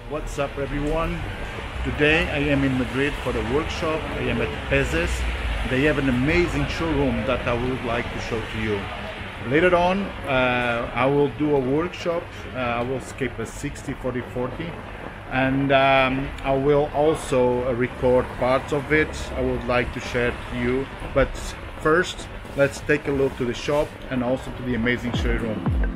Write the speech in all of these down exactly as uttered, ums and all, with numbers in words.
What's up everyone? Today I am in Madrid for the workshop. I am at Pezzes. They have an amazing showroom that I would like to show to you. Later on uh, I will do a workshop. uh, I will skip a sixty forty forty and um, I will also record parts of it. I would like to share to you, but first let's take a look to the shop and also to the amazing showroom.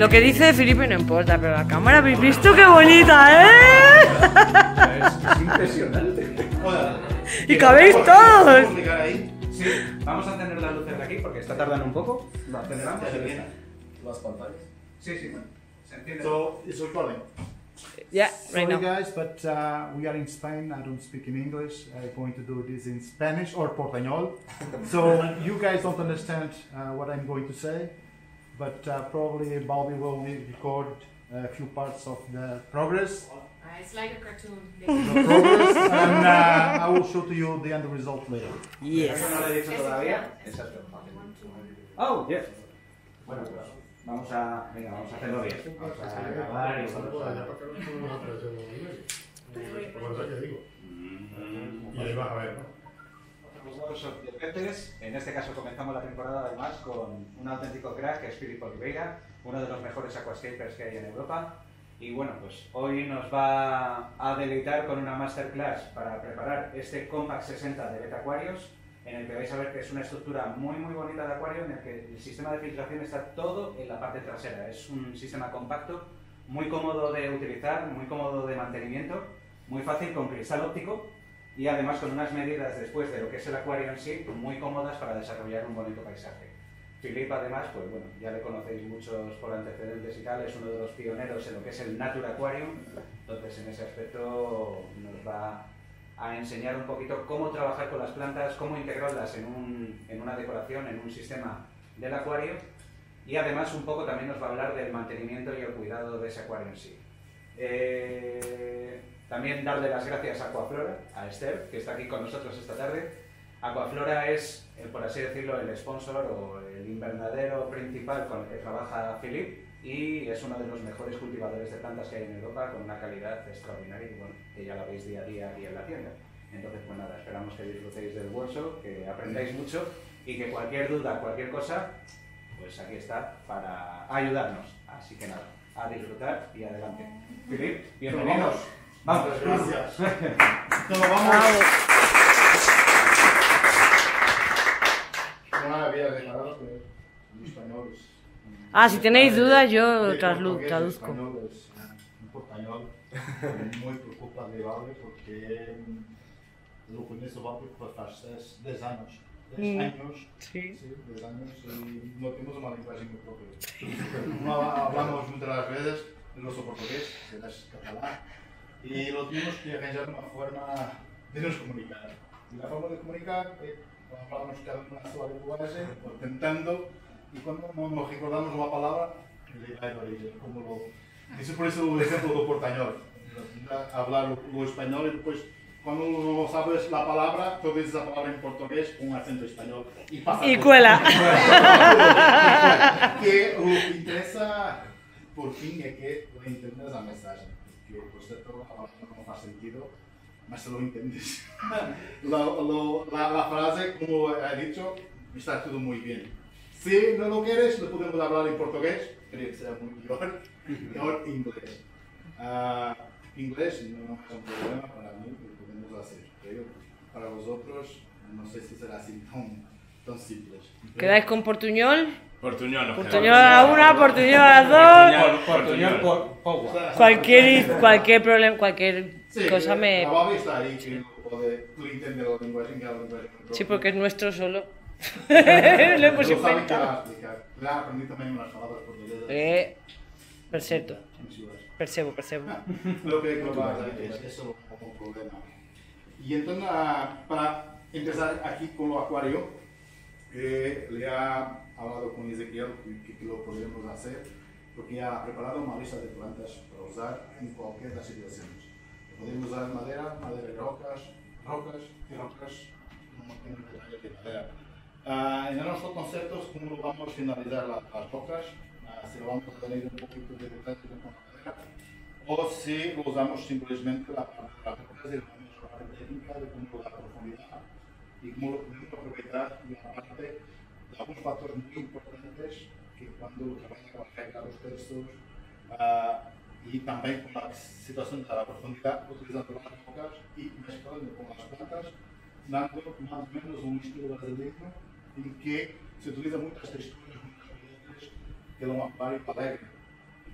Lo que dice Felipe no importa, pero la cámara, ¿habéis visto qué bonita, eh? Es impresionante. Y cabéis todos. Sí, vamos a encender las luces de aquí porque está tardando un poco. Lo aceleramos y ya está. Las pantallas. Sí, sí, bueno. Se entiende. So it's recording. Yeah, right Sorry now. guys, but uh, we are in Spain. I don't speak in English. I'm going to do this in Spanish or Portuñol. So you guys don't understand uh, what I'm going to say, but uh, probably Bobby will record a few parts of the progress. Uh, it's like a cartoon. The progress, and uh, I will show to you the end result later. Yes. Eso no lo he dicho todavía. Exacto. Oh, yes. Bueno, pues vamos a, venga, vamos a hacerlo bien. Vamos a grabar y vamos Y ahí vas a ver, ¿no? En este caso comenzamos la temporada además con un auténtico crack que es Filipe Oliveira, uno de los mejores aquascapers que hay en Europa. Y bueno, pues hoy nos va a deleitar con una masterclass para preparar este Compact sesenta de Beta Aquarius, en el que vais a ver que es una estructura muy muy bonita de acuario en el que el sistema de filtración está todo en la parte trasera. Es un sistema compacto, muy cómodo de utilizar, muy cómodo de mantenimiento, muy fácil con cristal óptico y además con unas medidas después de lo que es el acuario en sí muy cómodas para desarrollar un bonito paisaje. Philippe además, pues bueno, ya le conocéis muchos por antecedentes y tal, es uno de los pioneros en lo que es el Nature Aquarium, entonces en ese aspecto nos va a enseñar un poquito cómo trabajar con las plantas, cómo integrarlas en, un, en una decoración, en un sistema del acuario y además un poco también nos va a hablar del mantenimiento y el cuidado de ese acuario en sí. Eh, también darle las gracias a Aquaflora, a Esther, que está aquí con nosotros esta tarde. Aquaflora es, eh, por así decirlo, el sponsor o el invernadero principal con el que trabaja Philippe y es uno de los mejores cultivadores de plantas que hay en Europa con una calidad extraordinaria y bueno, que ya la veis día a día aquí en la tienda. Entonces, pues nada, esperamos que disfrutéis del workshop, que aprendáis mucho y que cualquier duda, cualquier cosa, pues aquí está para ayudarnos. Así que nada, a disfrutar y adelante. Philippe, bienvenidos. Vamos. Gracias. No, vamos. No había declarado que en español es... Ah, si tenéis dudas, yo De traslu- portugués, traduzco. español es un portañol muy preocupado de Bobby porque lo conozco Bobby pues hace diez años. diez Mm. años. Sí. Sí, diez años y no tenemos una lenguaje muy propia. No hablamos muchas las veces de nuestro portugués, que es catalán, y lo tenemos que arranjar una forma de nos comunicar. Y la forma de comunicar es cuando hablamos cada una sola lenguaje, o tentando, y cuando no nos recordamos una palabra, le da el origen, como lo... Eso por eso el ejemplo do portañol. Hablar lo, lo español y después, cuando no sabes la palabra, tú dices la palabra en portugués con un acento español y pasa. Y todo. cuela. Que lo que interesa, por fin, es que lo entiendas la mensaje. Que por cierto, no hace sentido, mas se lo entiendes. la, lo, la, la frase, como he dicho, está todo muy bien. Si no lo quieres, lo podemos hablar en portugués, creo que será muy mejor, mejor inglés. Uh, inglés no es un problema para mí, lo podemos hacer, pero para vosotros no sé si será así tan, tan simple. ¿Quedáis con Portuñol? Portuñol, nos Portuñol a una, Portuñol a dos. Portuñol por Pogua. Cualquier, cualquier problema, cualquier Sí, cosa me... La Bobby está ahí, que puede, tú entiendes el lenguaje, que el lenguaje. Sí, porque es nuestro solo. Lo hemos Pero sabe que inventado. va a explicar. Ya aprendí también unas palabras portuguesas. Eh, perfecto. Sensuales. Percebo, percebo. Lo que lo va a hacer es eso como problema. Y entonces, ah, para empezar aquí con lo acuario, eh, le ha hablado con Ezequiel que, que lo podemos hacer, porque ha preparado una lista de plantas para usar en cualquier de las situaciones. Podemos usar madera, madera y rocas, rocas y rocas, no tengo detalles de madera. Uh, en nuestros conceptos, ¿cómo vamos a finalizar la, las rocas? Uh, si lo vamos a tener un poquito de detalle con madera, o si lo usamos simplemente la parte de las rocas y vamos a la parte técnica de cómo dar profundidad y cómo lo podemos aprovechar de una parte de algunos factores muy importantes que cuando trabaja con la regla de los textos uh, y también con la situación de la profundidad, utilizando las rocas y mezclando con las plantas, dando más o menos un estilo brasileño en que se utiliza muchas texturas, muchas colores, que lo amparo alegre.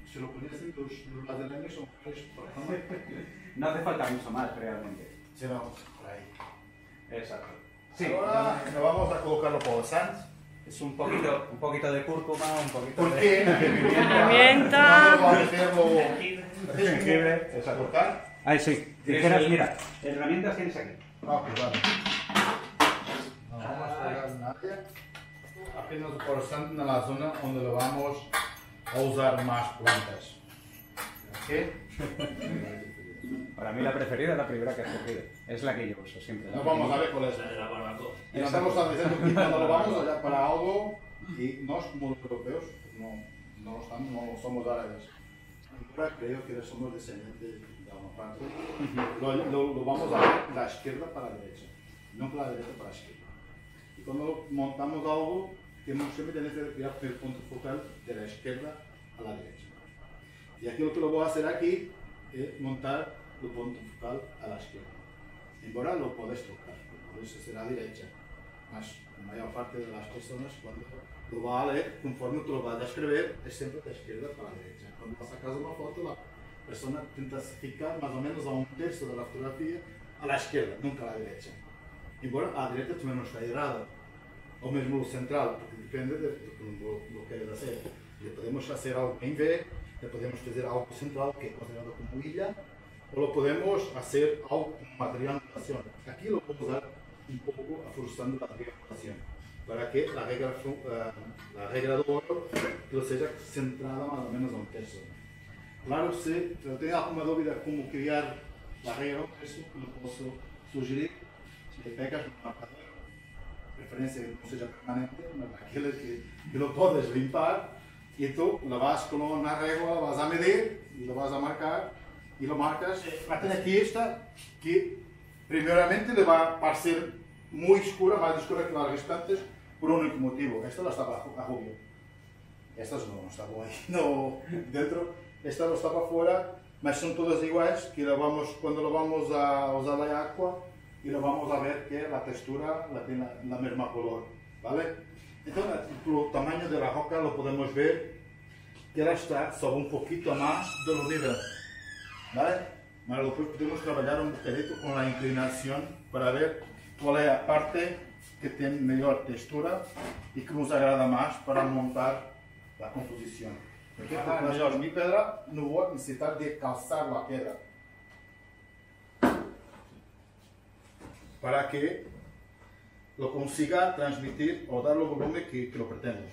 si lo pudiesen, los, los madrileños son mejores por la zona. No hace falta mucho más realmente. Sí, vamos por ahí. Exacto. Sí, Ahora nos vamos a colocar los croissants. es un poquito, un poquito de cúrcuma, un poquito ¿Por de qué? Pimienta. Vamos a meterlo. jengibre. Exacto. ¿Cortar? Ah, sí. Tijeras, mira, herramientas tienes aquí. Ah, pues vale. No vamos a pegar nada. Apenas el croissant en la zona donde lo vamos a usar más plantas. ¿Ok? Para mí la preferida es la primera que has cogido. Es la que yo uso siempre. No vamos a ver cuál es. La de la barbacoa. Y nos estamos diciendo que cuando lo vamos allá para algo, y no como los europeos, no, no, lo estamos, no somos árabes. Ahora creo que somos descendientes de una parte. Lo, lo, lo vamos a ver de la izquierda para la derecha, no de la derecha para la izquierda. Y cuando montamos algo, tenemos siempre tenemos que crear el punto focal de la izquierda a la derecha. Y aquí lo que lo voy a hacer aquí es montar el punto focal a la izquierda. Embora lo podés tocar, lo podés hacer a la derecha, mas la mayor parte de las personas cuando lo va a leer, conforme tú lo vas a escribir, es siempre de izquierda para la derecha. Cuando sacas una foto, la persona intenta ficar más o menos a un tercio de la fotografía a la izquierda, nunca a la derecha. Embora a la derecha también no está errado, o mesmo lo central, porque depende de lo que lo quieres hacer. Le podemos hacer algo en V, le podemos hacer algo central que es considerado como ilha, o lo podemos hacer algo con material de triangulación. Aquí lo podemos dar un poco forzando la triangulación, para que la regla, uh, la regla de oro lo sea centrada más o menos a un tercio. Claro, si tengo alguna duda cómo crear la regla de un tercio, lo puedo sugerir. Si le pegas un marcador, preferencia que no sea permanente, aquel que, que lo puedes limpar, y tú lo vas con una regla, lo vas a medir y lo vas a marcar. Y lo marcas, va a tener aquí esta, que primeramente le va a parecer muy oscura, más oscura que las restantes, por un único motivo. Esta la está bajo, a rubio. Estas no, no está ahí, no dentro. Esta no está para afuera, pero son todas iguales, que lo vamos, cuando lo vamos a usar la agua, y lo vamos a ver que la textura la tiene la, la misma color, ¿vale? Entonces, por el tamaño de la roca lo podemos ver que ela está sobre un poquito más de lo nivel. ¿Vale? Pero después podemos trabajar un poquito con la inclinación para ver cuál es la parte que tiene mejor textura y que nos agrada más para montar la composición. Porque para yo mi piedra no voy a necesitar de calzar la piedra. Para que lo consiga transmitir o dar el volumen que, que lo pretende.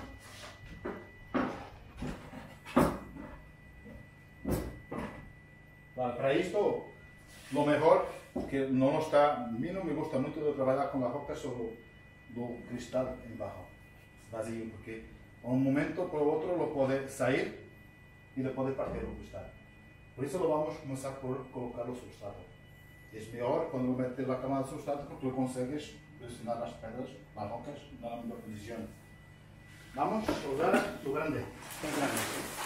Para esto, lo mejor, que no está, a mí no me gusta mucho de trabajar con la roca sobre el cristal en bajo, vacío, porque a un momento por otro lo puede salir y le puede partir el cristal. Por eso lo vamos a comenzar por colocar los sustratos. Es mejor cuando metes la cama de sustrato porque tú consigues presionar las pedras, las rocas, en la misma posición. Vamos a usar tu grande. Tu grande.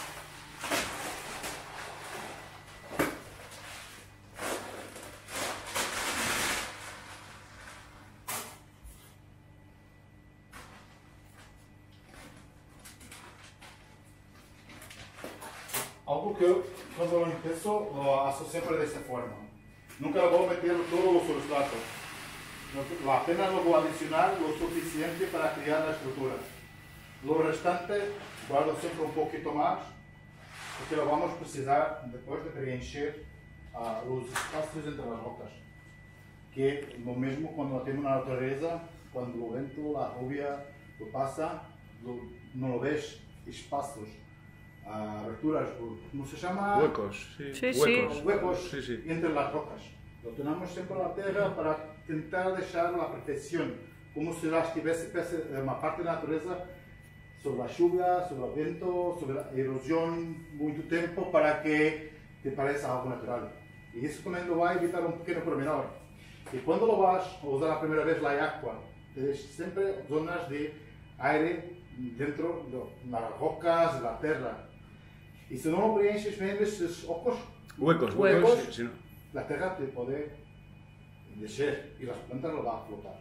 Algo que yo, cuando lo empiezo, lo hago siempre de esta forma. Nunca lo voy a meter todos los sustratos. Apenas lo voy a adicionar lo suficiente para crear la estructura. Lo restante, guardo siempre un poquito más, porque lo vamos a precisar después de preencher uh, los espacios entre las rocas. Que lo mismo cuando tenemos una naturaleza, cuando el viento, la lluvia, lo pasa, lo, no lo ves espacios. Uh, aberturas, ¿cómo se llama? Huecos, sí. Sí, huecos. sí. Huecos Sí, sí. entre las rocas. Lo tenemos siempre en la tierra para intentar dejar la perfección, como si la estuviese una parte de la naturaleza sobre la lluvia, sobre el viento, sobre la erosión, mucho tiempo para que te parezca algo natural. Y eso también lo va a evitar un pequeño pormenor. Y cuando lo vas a usar la primera vez la agua, tienes siempre zonas de aire dentro de las rocas, de la tierra. Y si no lo preenches bien esos ojos, Huecos, Huecos. huecos. Sí, sí, no. la tierra te puede deshacer y las plantas lo van a flotar.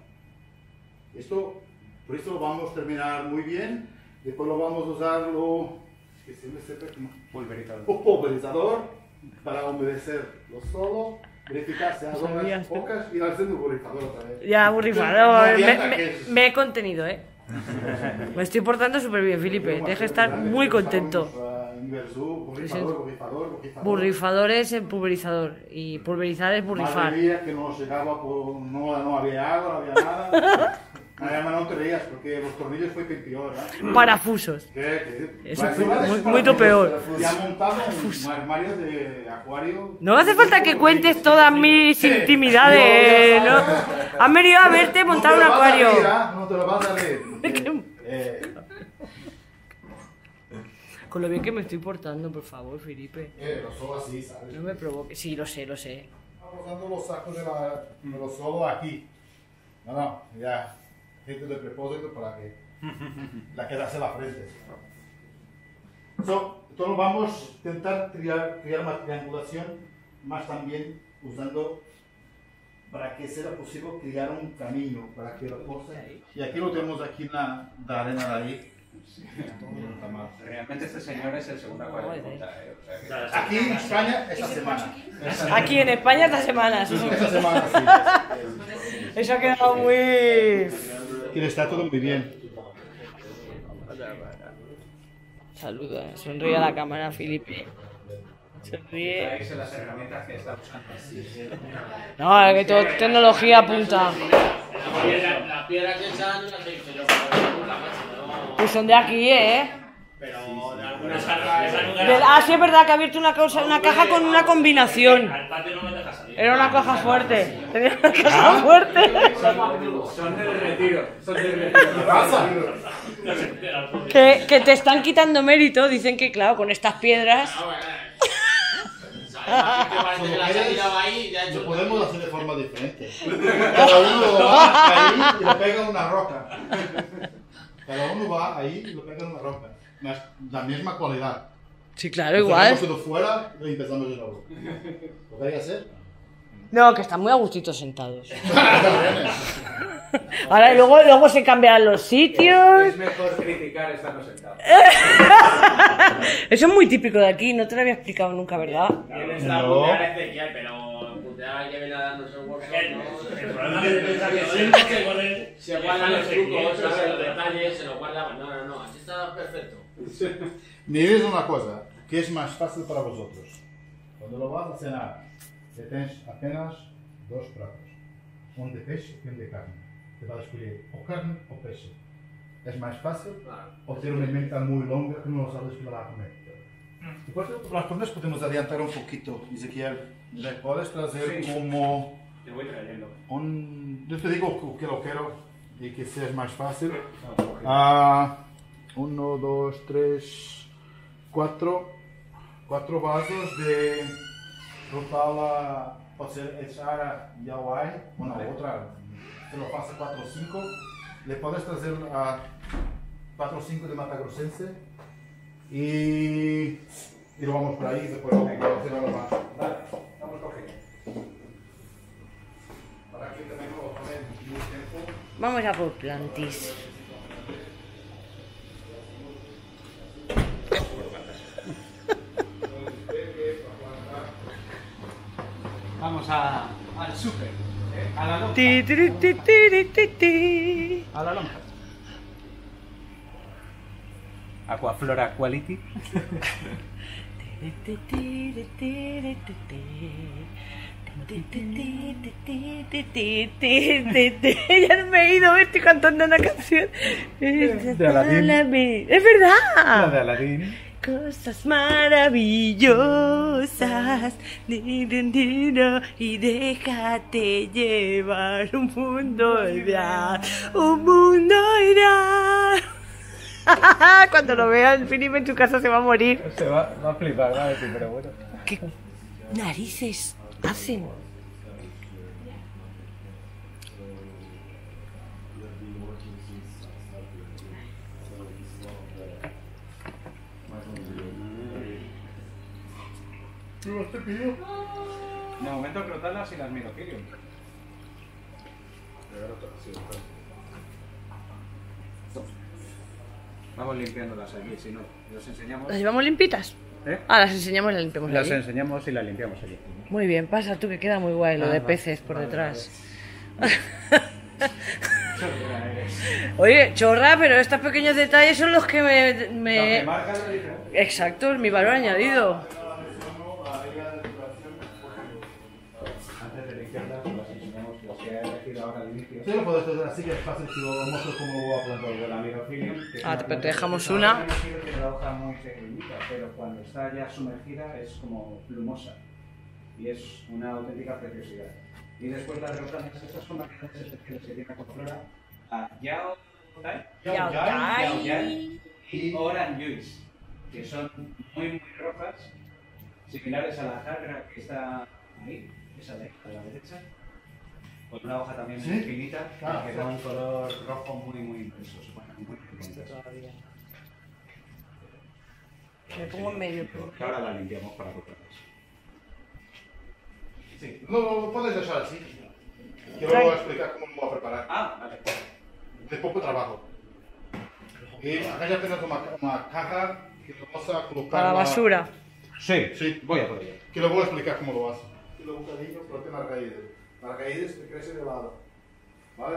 Esto, por eso lo vamos a terminar muy bien. Después lo vamos a usar lo que siempre se ve como Pulverizador. un pulverizador para humedecer los suelos, verificar si hay Sabías, zonas ¿no? pocas y al centro pulverizador otra vez. Ya, No burrifador. había Me, ataques. me- me he contenido, ¿eh? Me estoy portando súper bien, Felipe. Tienes que estar muy contento. Inversú, burrifador, burrifador, burrifador. Burrifador es el pulverizador. Y pulverizar es burrifar. Madre mía, que no llegaba por... No, no había agua, no había nada. Además, no te reías porque los tornillos fue peor, ¿eh? Parafusos. ¿Qué? ¿Qué? Eso Va, fue encima de muy- esos mucho parafusos, peor. Y ha montado un armario de acuario. No hace falta que cuentes todas mis intimidades, ¿no? Han venido a verte montar un No te lo vas a acuario. reír, ¿ah? No te lo vas a reír. porque, eh, Con lo bien que me estoy portando, por favor, Felipe. eh, lo solo así, ¿sabes? No me provoques. Sí, lo sé, lo sé. Estamos dando los sacos de, la, de los solo aquí. No, no, ya. Gente de propósito para que la quedase la frente. So, entonces vamos a intentar crear, crear una triangulación, más también usando para que sea posible crear un camino para que la cosa. Y aquí lo tenemos aquí en la, la arena de ahí. Realmente este señor es el segundo acuario que monta, ¿eh? O sea que- Aquí en España esta semana. Aquí en España esta semana. Eso, Esta semana sí. eso ha quedado muy... Y le está todo muy bien. Saluda, sonríe a la cámara, Felipe. Sonríe. Traerse las herramientas que está buscando. No, es que todo tecnología punta. Las piedras que echan no las he visto yo, pero nunca más, no. Pues son de aquí, ¿eh? Pero de algunas armas Del- ah, sí, es verdad que ha abierto una, cosa, una caja con una combinación. al patio no me deja salir. Era una caja fuerte. Tenía una caja fuerte. Son del retiro. Son del retiro. ¿Qué pasa? Que, que te están quitando mérito. Dicen que, claro, con estas piedras. No, bueno, ¿sabes? Que parece que las ha tirado ahí y ya ha hecho Lo un podemos hacer de forma diferente. Cada uno va ahí y lo pega en una roca. Cada uno va ahí y lo pega en una roca. Mas la misma cualidad. Sí, claro, Lo igual. sacamos de fuera y empezamos de nuevo. ¿Podría hacer? No, que están muy a gustito sentados. Ahora y luego, luego se cambiarán los sitios. Es mejor criticar estando sentado. Eso es muy típico de aquí, no te lo había explicado nunca, ¿verdad? Él está No. putear a Ezequiel, pero putear a que viene a darnos el workshop, ¿no? El problema que piensa que siempre con él. Se guardan los trucos, ¿sabes? Los detalles, se los guardan. No, no, no, así está perfecto. Me dices una cosa, ¿qué es más fácil para vosotros? Cuando lo vas a cenar, que tienes apenas dos platos, un de peixe y un de carne. Te vas a escolher o carne o peixe. ¿Es más fácil Claro. o tener una menta muy longa que no sabes que vas a comer? Después de las comidas podemos adiantar un poquito, Ezequiel. ¿Le puedes traer Sí. como Te voy trayendo. un... Yo te digo que lo quiero y que sea más fácil. Ah, uno, dos, tres, cuatro, cuatro vasos de rotala, pode ser echar yawai, una otra, te lo pasa cuatro o cinco. Le puedes traer a cuatro o cinco de matagrossense y, y lo vamos por ahí, después lo vamos a hacer algo más. Vale, vamos cogiendo. Para que también lo tomen mucho tiempo. Vamos a por plantis. Vamos a, al súper. ¿eh? A la lonja. Ti, ti, ti, ti, ti, ti. A la lonja. Aquaflora Quality. Ya no me he ido, estoy cantando una canción. De Aladín. Es verdad. de Aladín. Cosas maravillosas, ni, ni, ni, no, y déjate llevar un mundo ideal, un mundo ideal. Cuando lo vea el Felipe en su casa se va a morir. Se va, va a flipar, va a decir, pero bueno. ¿Qué narices hacen? De momento crotalas y las mirocilium. Vamos limpiándolas aquí, si no, las enseñamos. ¿Las llevamos limpitas? ¿Eh? Ah, las enseñamos y las limpiamos Las allí. enseñamos y las limpiamos allí. Muy bien, pasa tú que queda muy guay lo Ah, de va. peces por Vale, detrás. Chorra eres. Oye, chorra, pero estos pequeños detalles son los que me... Lo que me... marca la diferencia. Exacto, mi valor añadido. Antes de limpiarlas, las enseñamos las que he elegido ahora al inicio. Sí, lo puedo hacer así que es fácil si lo muestro cómo lo voy a plantar. De la Microfilium, que es Ah, una pero te planta dejamos que una. ahora elegido tiene la hoja muy pequeñita, pero cuando está ya sumergida es como plumosa. Y es una auténtica preciosidad. Y después las reoplantas, estas son variedades especiales que tiene Aquaflora. A Yao Dai, Yao Dai. Yao Dai y Oran Juice, que son muy muy rojas, similares a la jarra que está ahí, esa de ahí, a la derecha, con una hoja también muy ¿Sí? finita, Ah, que da un color rojo muy muy intenso, se ponen muy bonitas. Me pongo en medio. Que ahora la limpiamos para cortarlas. Sí, no, no, lo puedes dejar así. Yo lo voy a explicar cómo lo voy a preparar. Ah, vale. De poco trabajo. Y acá ya tenemos una, una caja que lo vamos a colocar. Para la basura. Sí, Sí, voy a por ello. que lo voy a explicar cómo lo hace. Y los bocadillos corten las raíces. Las raíces que crecen de lado. ¿Vale?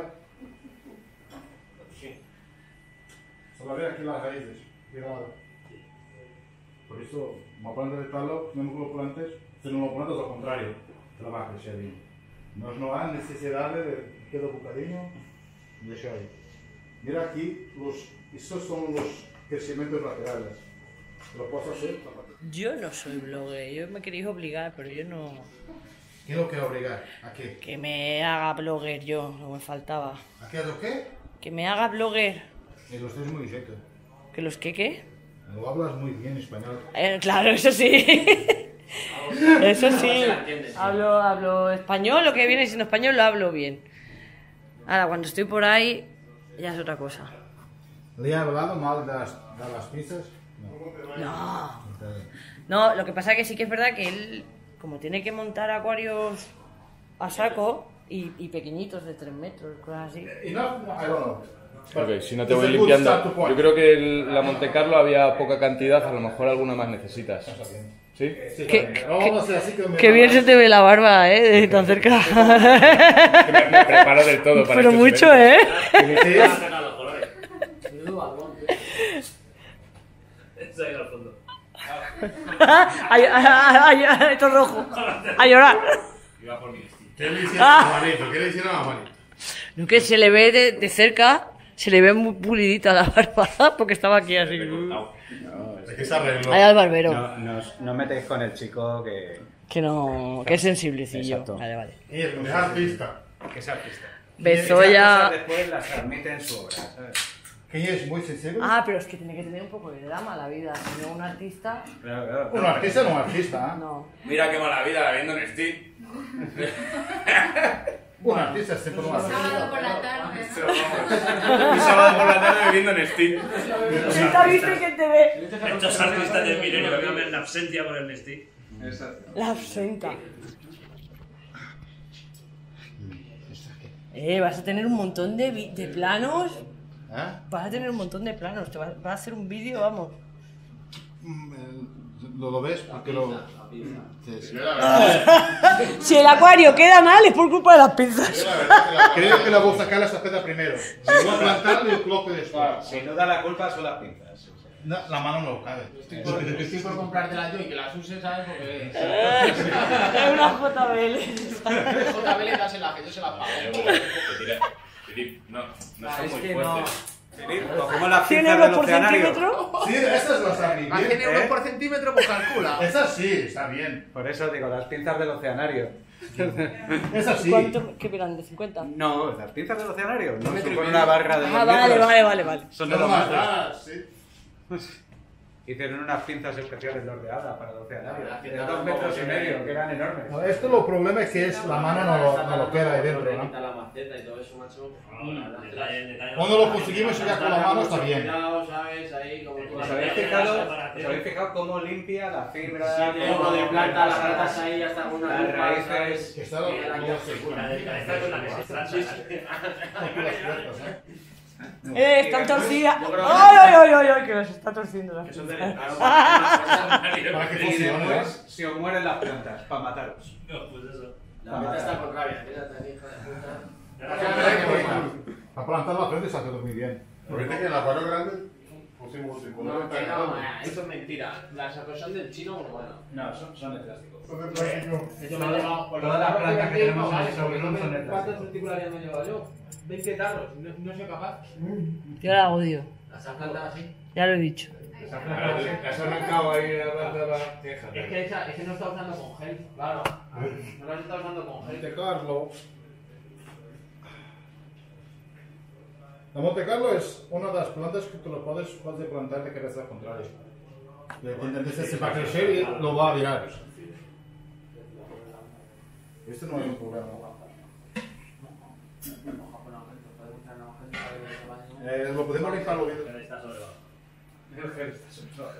Sí. Solo ver aquí las raíces. De lado. Por eso, una planta de talo, no lo plantes, si no lo plantas al contrario, te la va a crecer bien. No, no hay necesidad de que el bocadillo deje ahí. Mira aquí, los, estos son los crecimientos laterales. Lo puedo hacer. Yo no soy blogger, yo me queréis obligar, pero yo no... ¿Qué lo quiero obligar? ¿A qué? Que me haga blogger yo, lo que me faltaba. ¿A qué? ¿A lo qué? Que me haga blogger. Y lo estés muy seco. ¿Que los qué qué? Lo hablas muy bien español. Eh, claro, eso sí. Eso sí. Hablo, hablo español, lo que viene siendo español lo hablo bien. Ahora, cuando estoy por ahí, ya es otra cosa. ¿Le he hablado mal de las, de las pizzas? No. No, lo que pasa es que sí que es verdad que él, como tiene que montar acuarios a saco y, y pequeñitos de tres metros, cosas así. Enough? I don't know. Ok, si no te voy It's a good limpiando. start to point. Yo creo que el- la Monte Carlo había poca cantidad, a lo mejor alguna más necesitas. ¿Sí? Sí, ¿Qué- también. No, vamos a hacer así que me Qué bien se te ve la barba, ¿eh? De tan cerca. Que me, me preparo del todo para Pero estos mucho, eventos. ¿eh? Sí, Saca los colores. Menudo balón, tío. Eso ahí al fondo. Ay, ay, ay, esto es rojo. A llorar. Iba por mi destino. ¿Qué le hicieron a Juanito? ¿Qué le hicieron a Juanito? No, que se le ve de, de cerca, se le ve muy pulidita la barba, porque estaba aquí así. Es que se arregló. Ay, al barbero. No, no, os- no metéis con el chico que, Que no, que es sensiblecillo. Exacto. Vale, vale. Y es un artista. que es artista. Esas Bezoya. cosas después las transmite en su obra, ¿sabes? Que es muy sensible. Ah, pero es que tiene que tener un poco de drama la vida. Si no, un artista. Claro, claro. Un artista no un artista, ¿eh? No. Mira qué mala vida la viendo en Steve. Un artista siempre un artista. Sábado por la tarde, ¿no? Un sábado por la tarde bebiendo en Steve. ¿Está viste que te ve? Estos artistas del milenio que viven en absentia por el Nestí. Exacto. La absenta. Eh, vas a tener un montón de, vi- de planos. ¿Eh? Vas a tener un montón de planos. Te vas, vas a hacer un vídeo, vamos. Mm, eh, ¿Lo, lo ves? Porque lo... Sí, sí. Si el acuario queda mal es por culpa de las pinzas. Creo que la voy a sacar la estafeta primero. Si voy a plantar, lo coloco después. Sin duda la culpa son las pinzas. sí, sí. No, la mano no cabe. Estoy por, estoy por comprártela yo y que las uses, ¿sabes? Porque Es una J B L. J B L dásela, que yo se la pago. No, no Ah, son es muy que no. fuertes. Filip, cogemos las ¿cien pinzas euros del por oceanario. centímetro? Sí, esa es la Más cien sabiduría. euros ¿Eh? por centímetro, pues calcula. Esa sí, está bien. Por eso digo, las pinzas del oceanario. Esa sí. ¿Cuánto? ¿Qué eran? ¿De cincuenta? No, las pinzas del oceanario. No son con una barra de Ah, dos vale, metros. vale, vale, vale. Son de Son dos más metros. raras, sí. Hicieron unas pinzas especiales los de Hada para el oceanario. Ah, De dos metros y medio, que eran enormes. No, esto lo problema es que es la mano no lo, no lo queda ahí dentro, ¿no? Quita la maceta y todo eso, macho. Detalle, detalle. Cuando lo conseguimos ya con la mano está bien. Cuidado, ¿sabes? Ahí, como tú ¿Os vas habéis a fijado, ¿os habéis fijado cómo limpia la fibra? Si tiene uno de planta, las ratas ahí hasta con una Las lupa, raíces. ¿sabes? Que está lo Mira, lo ya. seguro. La de cabeza con la que se trata. Hay que las puertas, ¿eh? Eh, están torcidas. ¡Ay, ay, ay, ay, ay! Que las está torciendo las Eso de plantas. Para que Y funcione, ¿eh? después se os mueren las plantas, para mataros. No, pues eso. La meta está con rabia, fíjate, hijo de puta. La planta la frente se hace muy bien. Porque este que en la cuadro grande pusimos No, cincuenta que no, eh, eso es mentira. Las son del chino, muy bueno. No, son, son de plástico. de plástico. Yo me he llevado por Todas las plantas que tenemos en el showroom son de ¿Cuántos plástico. particulares me he llevado yo? veinte tarros, no, no soy capaz. Yo la odio. Las has plantado así. Ya lo he dicho. Esa planta se- Has arrancado ahí la planta de la ceja. Es que esa, ese no está usando con gel, claro. No las está usando con gel. Monte Carlo. La Monte Carlo es una de las plantas que tú lo puedes, puedes plantar de cabeza al contrario. Entonces se va a crecer y lo va a virar. Este no es un problema. Eh, lo podemos limpiar lo bien. Pero está sobrevado. El gel está suave.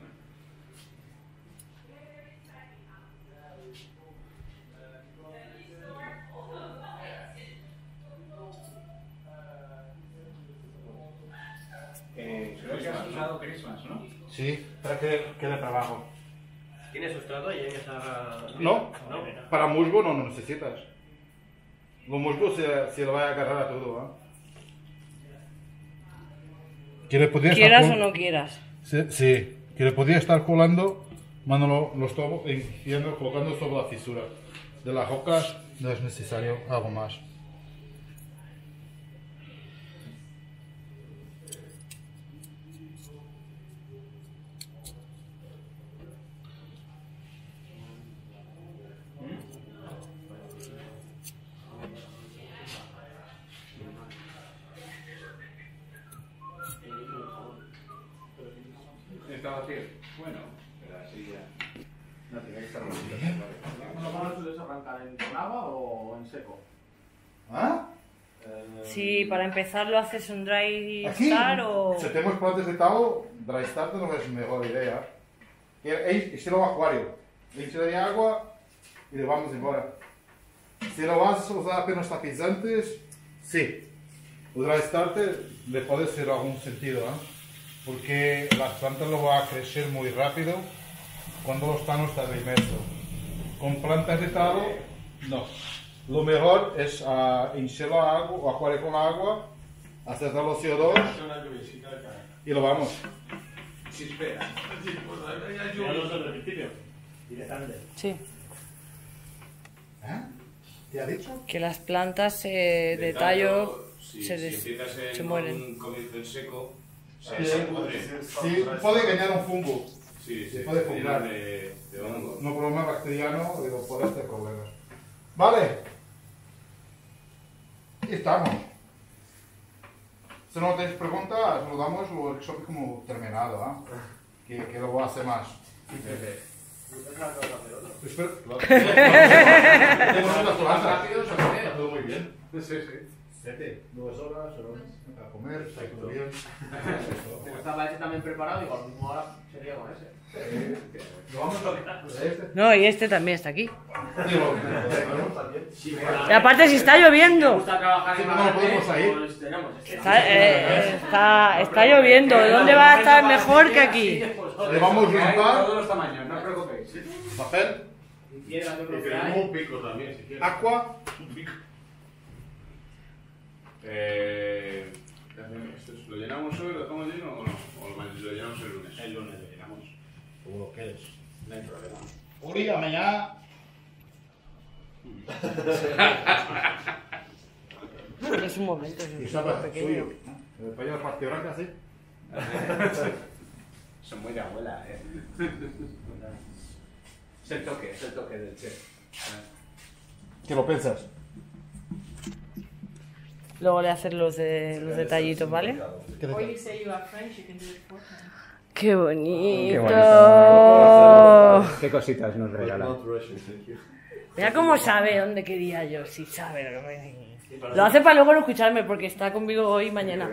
Eh, creo que has usado Christmas, ¿no? Sí, para que quede trabajo. ¿Tiene sustrato y hay esa...? No, No. para musgo no lo necesitas. Lo musgo se, se lo va a agarrar a todo. ¿eh? Que le podría estar Quieras col- o no quieras. Sí, sí, que le podría estar colando, cuando lo, lo estoy yendo, colocando sobre la fisura. De las rocas no es necesario algo más. Está vacío. Bueno, pero así ya. No tiene que estar bonito. ¿Lo malo sueles arrancar en con agua o en seco? ¿Ah? Sí, para empezar lo haces un dry Aquí, start o... si tenemos plantas de talo, dry start no es mejor idea. Estilo acuario. Le echaría agua y le vamos embora. Si lo vas a usar apenas tapizantes, sí. O dry start le puede ser algún sentido, ¿eh? Porque las plantas lo van a crecer muy rápido cuando los tanos están inmersos. Con plantas de talo, no. Lo mejor es uh, hincharlo a agua, o acuario con agua, hacer los C O dos y lo vamos. Sí, espera. Ya lo sé desde el principio. Directamente. Sí, ¿Eh? ¿Te ha dicho? que las plantas eh, de tallo si, se, si des- empiezas en se mueren. un comienzo en seco, se, Sí, se pudre. sí, puede ganar un fungo. Sí, se sí, puede se fungar. llena de, de hongo. No problema bacteriano, digo, por este problema. Vale. Y estamos. Si no tenéis preguntas, lo damos el workshop como terminado, ¿eh? Que, que lo voy a hacer más. Espera. Tenemos unas plantas. Rápido, se puede. Todo muy bien. Sí, sí. Siete, dos horas, a comer, está todo bien. Como estaba ese también preparado, digo, a lo mismo ahora sería con ese. Lo vamos a este. No, y este también está aquí. Digo, Y aparte si está lloviendo. gusta trabajar Sí, en pero no Madrid, podemos ir. pues tenemos este. Está, eh, está, está lloviendo. ¿Dónde va a estar mejor que aquí? le vamos a Hay limpar todos los tamaños, no os preocupéis. papel, Y piedra, yo Y creo que tenemos hay. un pico también, si quieres. agua. Eh, ¿esto es- ¿Lo llenamos hoy, lo dejamos lleno o no? ¿O lo, lo llenamos el lunes? El lunes lo llenamos. Como lo que es. No hay problema. Uri, mañana. Es un momento, es Y un sabe, pequeño. suyo. ¿no? El payo de Partido Blanca, sí. Son muy de abuela, eh. Es el toque, es el toque del chef. ¿Qué lo piensas? Luego le haces los, de, los detallitos, ¿vale? Or you say you are French, you can do it beforehand. ¡Qué bonito! Qué cositas nos regalan. Mira cómo sabe dónde quería yo, sí sabe lo que me... Lo hace para luego no escucharme porque está conmigo hoy y mañana.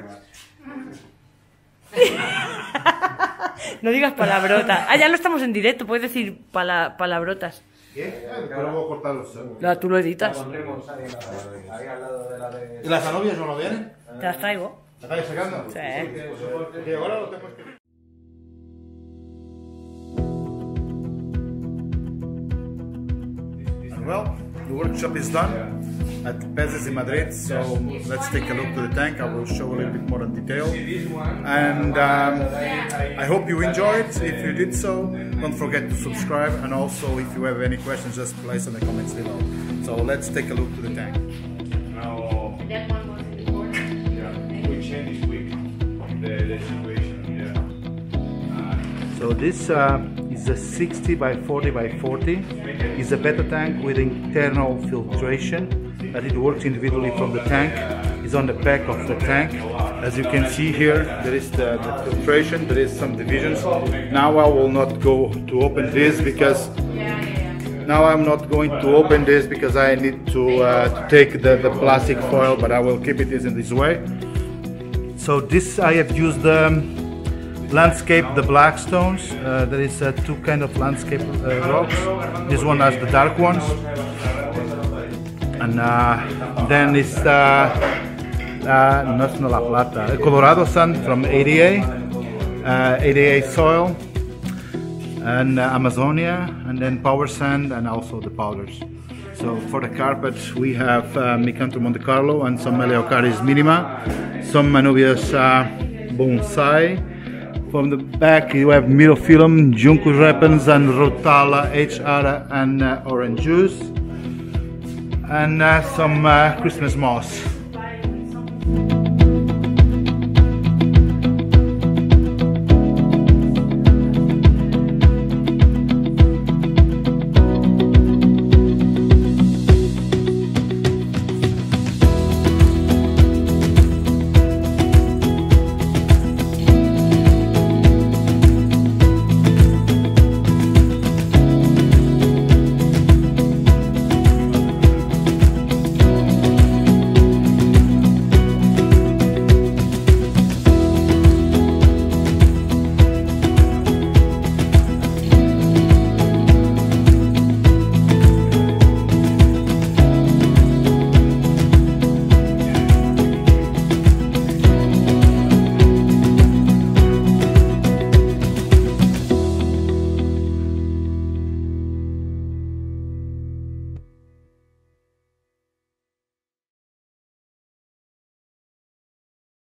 No digas palabrotas. Ah, ya no estamos en directo, puedes decir pala- palabrotas. ¿Qué? Pero voy a cortar los segundos. No, tú lo editas. Pondremos ahí, ahí al lado de la de... ¿Y las anovias no lo vienen? Te las traigo. ¿Estáis sacando? Sí. Que ahora lo tenemos que... Well, the workshop is done at Peces in Madrid, so let's take a look to the tank. I will show a little bit more in detail. And um, I hope you enjoyed. If you did so, don't forget to subscribe, and also if you have any questions, just place in the comments below. So let's take a look to the tank. Now, That one was in the corner. yeah, we change this week the, the situation. Yeah. So this uh, is a sixty by forty by forty. It's a beta tank with internal filtration that it works individually from the tank. It's on the back of the tank. As you can see here, there is the, the filtration, there is some divisions. Now I will not go to open this because now I'm not going to open this because I need to, uh, to take the, the plastic foil, but I will keep it in this way. So this I have used um, landscape, the black stones. Uh, there is uh, two kind of landscape uh, rocks. This one has the dark ones, and uh, then it's uh, uh, no, no La Plata, Colorado sand from A D A, uh, A D A soil, and uh, Amazonia, and then power sand, and also the powders. So for the carpet we have uh, Micanthro Monte Carlo and some Eleocharis minima, some Manubius uh, bonsai. From the back you have Myrophyllum, Juncus repens, and Rotala H R and uh, orange juice, and uh, some uh, Christmas moss.